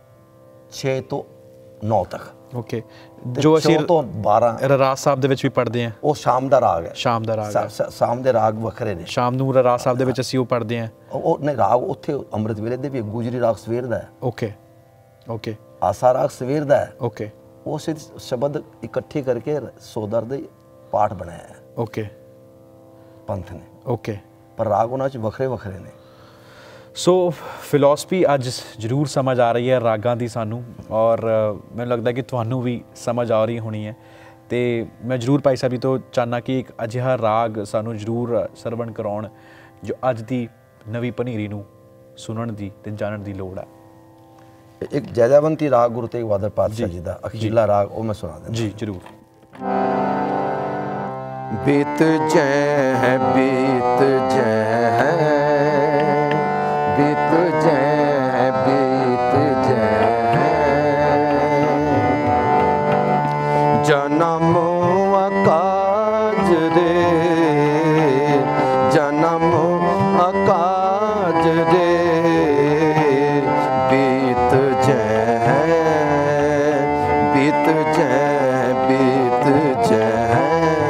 6 ਤੋਂ 9 ਤੱਕ। ਓਕੇ, ਜੋ ਅਸੀਂ 6 ਤੋਂ 12 ਰਹਿਰਾਸ ਸਾਹਿਬ ਦੇ ਵਿੱਚ ਵੀ ਪੜ੍ਹਦੇ ਹਾਂ, ਉਹ ਸ਼ਾਮ ਦਾ ਰਾਗ ਹੈ। ਸ਼ਾਮ ਦਾ ਰਾਗ ਹੈ। ਸ਼ਾਮ ਦੇ ਰਾਗ ਵੱਖਰੇ ਨੇ। ਸ਼ਾਮ ਨੂੰ ਰਹਿਰਾਸ ਸਾਹਿਬ ਦੇ ਵਿੱਚ ਅਸੀਂ ਉਹ ਪੜ੍ਹਦੇ ਹਾਂ। ਉਹ ਨਹੀਂ, ਰਾਗ ਉੱਥੇ ਅੰਮ੍ਰਿਤ ਵੇਲੇ ਦੇ ਵੀ ਗੁਜਰੀ ਰਾਗ ਸਵੇਰ ਦਾ ਹੈ। ਓਕੇ, ਓਕੇ, ਆਸਾ ਰਾਗ ਸਵੇਰ ਦਾ ਹੈ। ਓਕੇ, ਉਸ ਸ਼ਬਦ ਇਕੱਠੇ ਕਰਕੇ ਸੋਦਰ ਦੇ ਪਾਠ ਬਣਾਇਆ ਹੈ ਓਕੇ, ਪੰਥ ਨੇ। ਓਕੇ। ਪਰ ਰਾਗ ਉਹਨਾਂ 'ਚ ਵੱਖਰੇ ਵੱਖਰੇ ਨੇ। ਸੋ ਫਿਲਾਸਫੀ ਅੱਜ ਜ਼ਰੂਰ ਸਮਝ ਆ ਰਹੀ ਹੈ ਰਾਗਾਂ ਦੀ ਸਾਨੂੰ, ਔਰ ਮੈਨੂੰ ਲੱਗਦਾ ਕਿ ਤੁਹਾਨੂੰ ਵੀ ਸਮਝ ਆ ਰਹੀ ਹੋਣੀ ਹੈ। ਤੇ ਮੈਂ ਜ਼ਰੂਰ ਭਾਈ ਸਾਹਿਬ ਜੀ ਤੋਂ ਚਾਹੁੰਦਾ ਕਿ ਇੱਕ ਅਜਿਹਾ ਰਾਗ ਸਾਨੂੰ ਜ਼ਰੂਰ ਸਰਵਣ ਕਰਾਉਣ ਜੋ ਅੱਜ ਦੀ ਨਵੀਂ ਪਨੀਰੀ ਨੂੰ ਸੁਣਨ ਦੀ ਤੇ ਜਾਣਨ ਦੀ ਲੋੜ ਹੈ। ਇੱਕ ਜੈਜਾਵੰਤੀ ਰਾਗ ਗੁਰੂ ਤੇਗ ਬਹਾਦਰ ਪਾਤਸ਼ਾਹ ਜੀ ਦਾ ਅਖੀਲਾ ਰਾਗ, ਉਹ ਮੈਂ ਸੁਣਾ ਦਿੰਦਾ ਜੀ ਜ਼ਰੂਰ। बीत जय है, बीत जय है, बीत जय है, बीत जय है, जन्म अकाज रे, जन्म अकाज रे, बीत जय है, बीत जय, बीत जय है।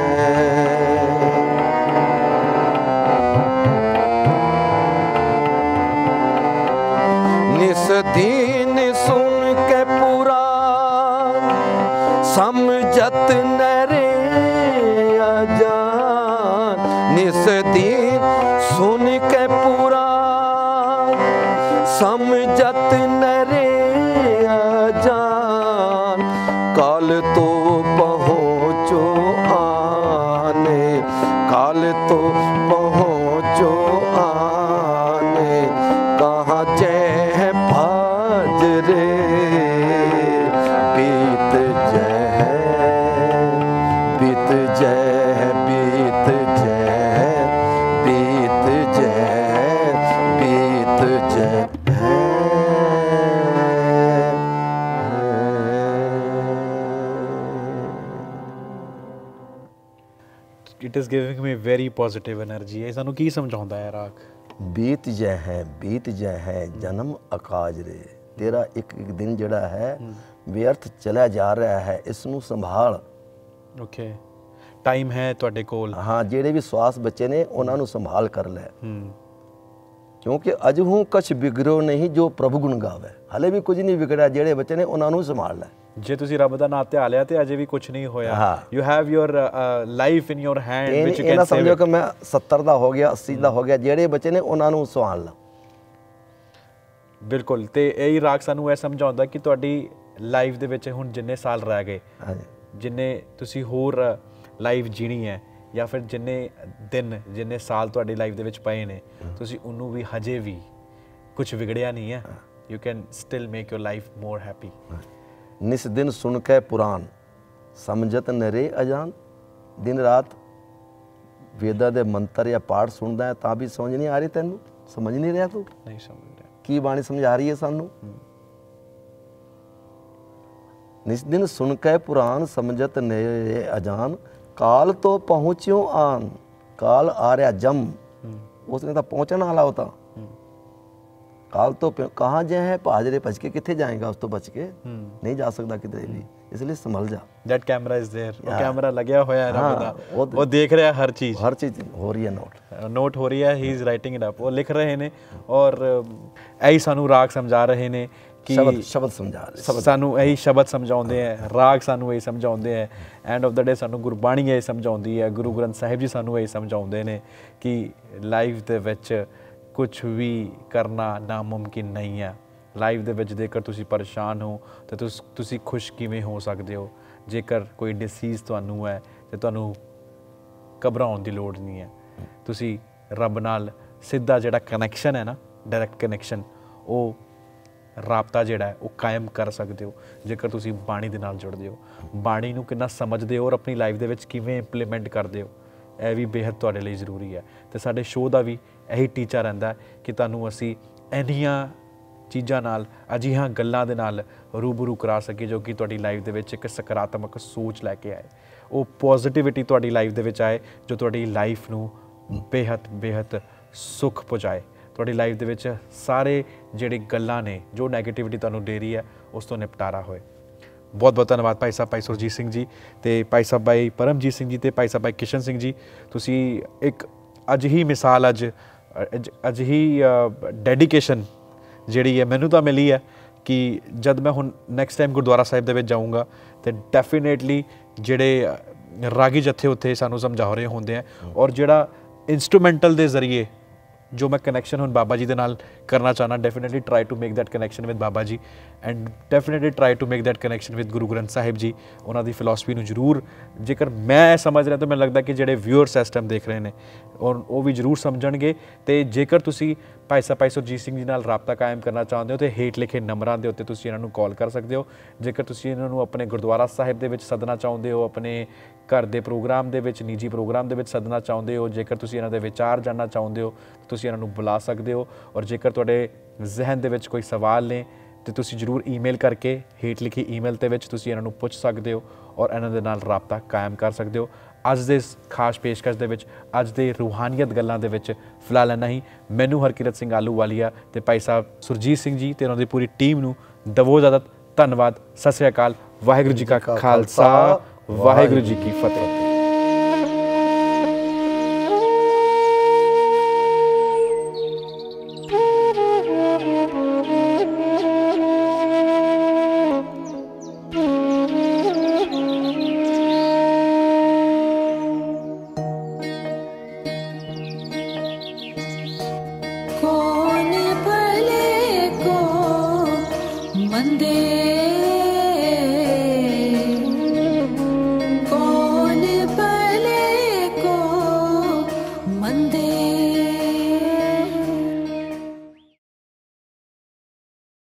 दीन सुन के पूरा समझत नरे अजान, निस दीन सुन के पूरा समझत नरे अजान, काल तो पहुँचो जय बीत जय बीत जय बीत जय it is giving me very positive energy. ਇਹ ਸਾਨੂੰ ਕੀ ਸਮਝਾਉਂਦਾ ਹੈ ਰਾਗ? बीत जय है जन्म अकाज रे, तेरा एक एक दिन जड़ा है व्यर्थ चला जा रहा है, इसनू संभाल। ਓਕੇ, ਟਾਈਮ ਹੈ ਤੁਹਾਡੇ ਕੋਲ। हाँ, जेड़े भी श्वास बचे ने उन्हां नू संभाल कर ले, क्योंकि अज हूँ कछ बिगड़ो नहीं जो प्रभु गुण गावे। हले भी कुछ नहीं बिगड़ा, जेड़े बचे ने उन्हां नू संभाल ले। ਜੇ ਤੁਸੀਂ ਰੱਬ ਦਾ ਨਾਮ ਧਿਆ ਲਿਆ ਤੇ ਅਜੇ ਵੀ ਕੁਝ ਨਹੀਂ ਹੋਇਆ। You have your life in your hand ਵਿਚ ਯੂ ਕੈਨ ਸਮਝੋ ਕਿ ਮੈਂ 70 ਦਾ ਹੋ ਗਿਆ, 80 ਦਾ ਹੋ ਗਿਆ, ਜਿਹੜੇ ਬੱਚੇ ਨੇ ਉਹਨਾਂ ਨੂੰ ਸੰਭਾਲ ਲਾ। ਬਿਲਕੁਲ। ਤੇ ਇਹ ਰਾਗ ਸਾਨੂੰ ਇਹ ਸਮਝਾਉਂਦਾ ਕਿ ਤੁਹਾਡੀ ਲਾਈਫ ਦੇ ਵਿੱਚ ਹੁਣ ਜਿੰਨੇ ਸਾਲ ਰਹਿ ਗਏ, ਜਿੰਨੇ ਤੁਸੀਂ ਹੋਰ ਲਾਈਫ ਜੀਣੀ ਹੈ, ਜਾਂ ਫਿਰ ਜਿੰਨੇ ਦਿਨ ਜਿੰਨੇ ਸਾਲ ਤੁਹਾਡੀ ਲਾਈਫ ਦੇ ਵਿੱਚ ਪਏ ਨੇ, ਤੁਸੀਂ ਉਹਨੂੰ ਵੀ ਹਜੇ ਵੀ ਕੁਝ ਵਿਗੜਿਆ ਨਹੀਂ ਹੈ। You can still make your life more happy. निस दिन सुन के पुराण समझत नरे अजान। दिन रात वेदा दे मंत्र या पाठ सुनदा है तां भी समझ नहीं आ रही, तैनू समझ नहीं रहा, तू नहीं समझ रहा की बाणी समझा रही है सानू। निस दिन सुन के पुराण समझत नरे अजान, काल तो पहुँच्यो आन। काल आ रहा जम, उसने तो पहुँचने वाला होता। काल तो कहाँ जाए है, भाजरे भज के कितने जाएगा, उस तो बच के नहीं जा सकता किधरे भी, इसलिए संभल जा। दैट कैमरा इज देयर, वो कैमरा लगा हुआ है रब दा, वो देख रहा है हर चीज हो रही है, नोट हो रही है। He is writing it up, वो लिख रहे ने और ऐ सानू राग समझा रहे ने कि शब्द समझा रहे, सानू यही शब्द समझाਉਂਦੇ ਹੈ, राग सानू यही समझाਉਂਦੇ ਹੈ। एंड ऑफ द डे सानू गुरबाणी यही समझाਉਂਦੀ है, गुरु ग्रंथ साहिब जी सानू यही समझाਉਂਦੇ ਨੇ कि लाइफ ਦੇ ਵਿੱਚ ਕੁਛ ਵੀ ਕਰਨਾ ਨਾਮੁਮਕਿਨ ਨਹੀਂ ਹੈ। ਲਾਈਫ ਦੇ ਵਿੱਚ ਜੇਕਰ ਤੁਸੀਂ ਪਰੇਸ਼ਾਨ ਹੋ ਤਾਂ ਤੁਸੀਂ ਖੁਸ਼ ਕਿਵੇਂ ਹੋ ਸਕਦੇ ਹੋ? ਜੇਕਰ ਕੋਈ ਡਿਸੀਜ਼ ਤੁਹਾਨੂੰ ਹੈ ਤੇ ਤੁਹਾਨੂੰ ਘਬਰਾਉਣ ਦੀ ਲੋੜ ਨਹੀਂ ਹੈ। ਤੁਸੀਂ ਰੱਬ ਨਾਲ ਸਿੱਧਾ ਜਿਹੜਾ ਕਨੈਕਸ਼ਨ ਹੈ ਨਾ, ਡਾਇਰੈਕਟ ਕਨੈਕਸ਼ਨ, ਉਹ ਰਾਬਤਾ ਜਿਹੜਾ ਹੈ ਉਹ ਕਾਇਮ ਕਰ ਸਕਦੇ ਹੋ ਜੇਕਰ ਤੁਸੀਂ ਬਾਣੀ ਦੇ ਨਾਲ ਜੁੜਦੇ ਹੋ। ਬਾਣੀ ਨੂੰ ਕਿੰਨਾ ਸਮਝਦੇ ਹੋ ਔਰ ਆਪਣੀ ਲਾਈਫ ਦੇ ਵਿੱਚ ਕਿਵੇਂ ਇੰਪਲੀਮੈਂਟ ਕਰਦੇ ਹੋ, ਇਹ ਵੀ ਬੇਹੱਦ ਤੁਹਾਡੇ ਲਈ ਜ਼ਰੂਰੀ ਹੈ। ਤੇ ਸਾਡੇ ਸ਼ੋਅ ਦਾ ਵੀ ਇਹੀ ਟੀਚਾ ਰਹਿੰਦਾ ਕਿ ਤੁਹਾਨੂੰ ਅਸੀਂ ਇੰਨੀਆਂ ਚੀਜ਼ਾਂ ਨਾਲ, ਅਜਿਹੀਆਂ ਗੱਲਾਂ ਦੇ ਨਾਲ ਰੂਬਰੂ ਕਰਾ ਸਕੀਏ ਜੋ ਕਿ ਤੁਹਾਡੀ ਲਾਈਫ ਦੇ ਵਿੱਚ ਇੱਕ ਸਕਾਰਾਤਮਕ ਸੋਚ ਲੈ ਕੇ ਆਏ, ਉਹ ਪੋਜ਼ਿਟਿਵਿਟੀ ਤੁਹਾਡੀ ਲਾਈਫ ਦੇ ਵਿੱਚ ਆਏ ਜੋ ਤੁਹਾਡੀ ਲਾਈਫ ਨੂੰ ਬੇਹੱਦ ਸੁੱਖ ਪਹੁੰਚਾਏ। ਤੁਹਾਡੀ ਲਾਈਫ ਦੇ ਵਿੱਚ ਸਾਰੇ ਜਿਹੜੇ ਗੱਲਾਂ ਨੇ, ਜੋ ਨੈਗੇਟਿਵਿਟੀ ਤੁਹਾਨੂੰ ਦੇ ਰਹੀ ਹੈ, ਉਸ ਤੋਂ ਨਿਪਟਾਰਾ ਹੋਏ। ਬਹੁਤ ਬਹੁਤ ਧੰਨਵਾਦ ਭਾਈ ਸਾਹਿਬ, ਭਾਈ ਸੁਰਜੀਤ ਸਿੰਘ ਜੀ ਤੇ ਭਾਈ ਸਾਹਿਬ ਭਾਈ ਪਰਮਜੀਤ ਸਿੰਘ ਜੀ ਤੇ ਭਾਈ ਸਾਹਿਬ ਭਾਈ ਕਿਸ਼ਨ ਸਿੰਘ ਜੀ। ਤੁਸੀਂ ਇੱਕ ਅਜਿਹੀ ਮਿਸਾਲ, ਅਜਿਹੀ ਡੈਡੀਕੇਸ਼ਨ ਜਿਹੜੀ ਹੈ ਮੈਨੂੰ ਤਾਂ ਮਿਲੀ ਹੈ ਕਿ ਜਦ ਮੈਂ ਹੁਣ ਨੈਕਸਟ ਟਾਈਮ ਗੁਰਦੁਆਰਾ ਸਾਹਿਬ ਦੇ ਵਿੱਚ ਜਾਊਂਗਾ ਤੇ ਡੈਫੀਨੇਟਲੀ ਜਿਹੜੇ ਰਾਗੀ ਜੱਥੇ ਉੱਥੇ ਸਾਨੂੰ ਸਮਝਾ ਰਹੇ ਹੁੰਦੇ ਆ, ਔਰ ਜਿਹੜਾ ਇੰਸਟਰੂਮੈਂਟਲ ਦੇ ਜ਼ਰੀਏ ਜੋ ਮੈਂ ਕਨੈਕਸ਼ਨ ਹੁਣ ਬਾਬਾ ਜੀ ਦੇ ਨਾਲ ਕਰਨਾ ਚਾਹੁੰਦਾ, definitely try to make that connection with Baba ji and definitely try to make that connection with Guru Granth Sahib ji. ਉਹਨਾਂ ਦੀ ਫਿਲਾਸਫੀ ਨੂੰ ਜ਼ਰੂਰ, ਜੇਕਰ ਮੈਂ ਸਮਝ ਰਿਹਾ ਤਾਂ ਮੈਨੂੰ ਲੱਗਦਾ ਕਿ ਜਿਹੜੇ ਵਿਊਅਰ ਸਿਸਟਮ ਦੇਖ ਰਹੇ ਨੇ ਔਰ ਉਹ ਵੀ ਜ਼ਰੂਰ ਸਮਝਣਗੇ। ਅਤੇ ਜੇਕਰ ਤੁਸੀਂ ਭਾਈ ਸਾਹਿਬ ਭਾਈ ਸੁਰਜੀਤ ਸਿੰਘ ਜੀ ਨਾਲ ਰਾਬਤਾ ਕਾਇਮ ਕਰਨਾ ਚਾਹੁੰਦੇ ਹੋ ਤਾਂ ਹੇਠ ਲਿਖੇ ਨੰਬਰਾਂ ਦੇ ਉੱਤੇ ਤੁਸੀਂ ਇਹਨਾਂ ਨੂੰ ਕਾਲ ਕਰ ਸਕਦੇ ਹੋ। ਜੇਕਰ ਤੁਸੀਂ ਇਹਨਾਂ ਨੂੰ ਆਪਣੇ ਗੁਰਦੁਆਰਾ ਸਾਹਿਬ ਦੇ ਵਿੱਚ ਸੱਦਣਾ ਚਾਹੁੰਦੇ ਹੋ, ਆਪਣੇ ਘਰ ਦੇ ਪ੍ਰੋਗਰਾਮ ਦੇ ਵਿੱਚ, ਨਿੱਜੀ ਪ੍ਰੋਗਰਾਮ ਦੇ ਵਿੱਚ ਸੱਦਣਾ ਚਾਹੁੰਦੇ ਹੋ, ਜੇਕਰ ਤੁਸੀਂ ਇਹਨਾਂ ਦੇ ਵਿਚਾਰ ਜਾਣਨਾ ਚਾਹੁੰਦੇ ਹੋ ਤੁਸੀਂ ਇਹਨਾਂ ਨੂੰ ਬੁਲਾ ਸਕਦੇ ਹੋ। ਔਰ ਜੇਕਰ ਤੁਹਾਡੇ ਜ਼ਿਹਨ ਦੇ ਵਿੱਚ ਕੋਈ ਸਵਾਲ ਨੇ ਤਾਂ ਤੁਸੀਂ ਜ਼ਰੂਰ ਈਮੇਲ ਕਰਕੇ ਹੇਠ ਲਿਖੀ ਈਮੇਲ ਦੇ ਵਿੱਚ ਤੁਸੀਂ ਇਹਨਾਂ ਨੂੰ ਪੁੱਛ ਸਕਦੇ ਹੋ ਔਰ ਇਹਨਾਂ ਦੇ ਨਾਲ ਰਾਬਤਾ ਕਾਇਮ ਕਰ ਸਕਦੇ ਹੋ। ਅੱਜ ਦੇ ਇਸ ਖਾਸ ਪੇਸ਼ਕਸ਼ ਦੇ ਵਿੱਚ, ਅੱਜ ਦੇ ਰੂਹਾਨੀਅਤ ਗੱਲਾਂ ਦੇ ਵਿੱਚ ਫਿਲਹਾਲ ਇੰਨਾ ਹੀ। ਮੈਨੂੰ ਹਰਕੀਰਤ ਸਿੰਘ ਆਹਲੂਵਾਲੀਆ ਅਤੇ ਭਾਈ ਸਾਹਿਬ ਸੁਰਜੀਤ ਸਿੰਘ ਜੀ ਅਤੇ ਉਹਨਾਂ ਦੀ ਪੂਰੀ ਟੀਮ ਨੂੰ ਦਵੋ ਇਜਾਜ਼ਤ। ਧੰਨਵਾਦ, ਸਤਿ ਸ਼੍ਰੀ ਅਕਾਲ, ਵਾਹਿਗੁਰੂ ਜੀ ਕਾ ਖਾਲਸਾ, ਵਾਹਿਗੁਰੂ ਜੀ ਕੀ ਫਤਿਹ। कौन भले को मंदे